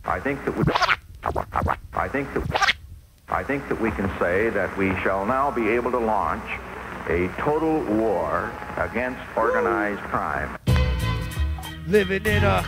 I think that we can say that we shall now be able to launch a total war against organized crime. Living in a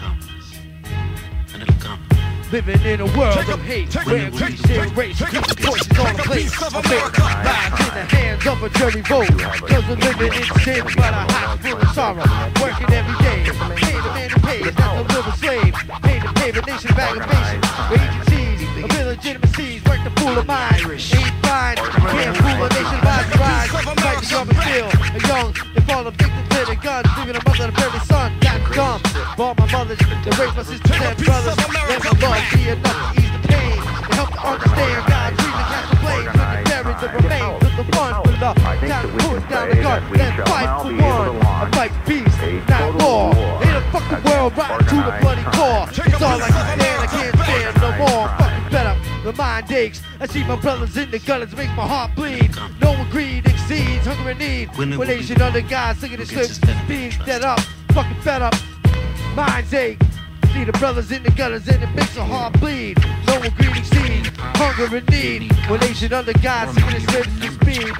world of hate, where peace and race keep voices on the place. America lies in the hands of a jury vote. Cause we're living in sin, but a house full of sorrow. Working every day, pay the man who pays, that's a little slave. Pay the payment nation of aggravation. Agencies, of illegitimacies, work the fool of mine. Ain't fine, can't fool a nation by the rise. Fight the government feel, a young, they fall a victim to the guns. Leaving a mother to bury son, got dumb. Bought my mother to raise my sisters and brothers. Let my love be enough to ease the pain. To help to understand God's reason, cast the blame. Put the buried the remains of the fun for love. Time to put down the gun, then fight for one. I fight peace, not war. In a fucking world, right to the bloody core. It's all I can stand, I can't stand no more. I'm fucking fed up, the mind aches. I see my brothers in the gunners, make my heart bleed. No one greed exceeds hunger and need. When nation under God, singing the slips, being dead up, fucking fed up. Minds ache. See the brothers in the gunners and it makes a heart bleed. No one greed exceeds hunger and need. When nation under God, singing the slips to speed.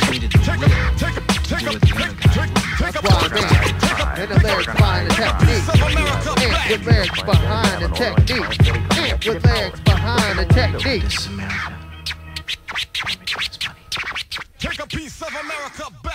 That's why I'm and the lyrics behind the technique. And with lyrics behind the technique. And with lyrics behind the technique. Take a piece of America.